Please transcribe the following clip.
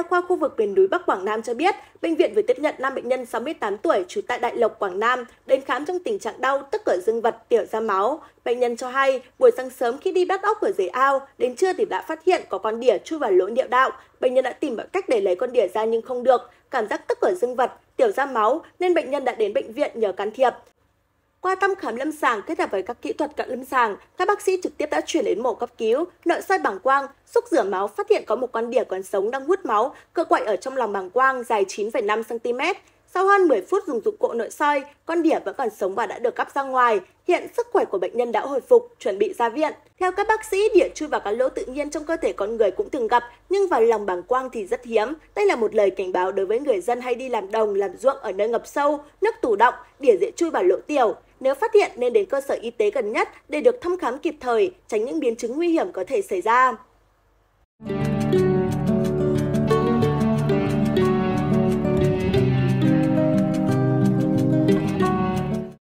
Đa khoa khu vực miền núi Bắc Quảng Nam cho biết, bệnh viện vừa tiếp nhận 5 bệnh nhân 68 tuổi trú tại Đại Lộc, Quảng Nam đến khám trong tình trạng đau, tức ở dương vật, tiểu ra máu. Bệnh nhân cho hay, buổi sáng sớm khi đi bắt ốc ở dưới ao, đến trưa thì đã phát hiện có con đỉa chui vào lỗ niệu đạo. Bệnh nhân đã tìm mọi cách để lấy con đỉa ra nhưng không được, cảm giác tức ở dương vật, tiểu ra máu nên bệnh nhân đã đến bệnh viện nhờ can thiệp. Qua thăm khám lâm sàng kết hợp với các kỹ thuật cận lâm sàng, các bác sĩ trực tiếp đã chuyển đến mổ cấp cứu, nội soi bàng quang, xúc rửa máu phát hiện có một con đỉa còn sống đang hút máu, cựa quậy ở trong lòng bàng quang dài 9,5 cm. Sau hơn 10 phút dùng dụng cụ nội soi, con đỉa vẫn còn sống và đã được cắp ra ngoài. Hiện sức khỏe của bệnh nhân đã hồi phục, chuẩn bị ra viện. Theo các bác sĩ, đỉa chui vào các lỗ tự nhiên trong cơ thể con người cũng thường gặp, nhưng vào lòng bàng quang thì rất hiếm. Đây là một lời cảnh báo đối với người dân hay đi làm đồng, làm ruộng ở nơi ngập sâu, nước tù đọng, đỉa dễ chui vào lỗ tiểu. Nếu phát hiện nên đến cơ sở y tế gần nhất để được thăm khám kịp thời, tránh những biến chứng nguy hiểm có thể xảy ra.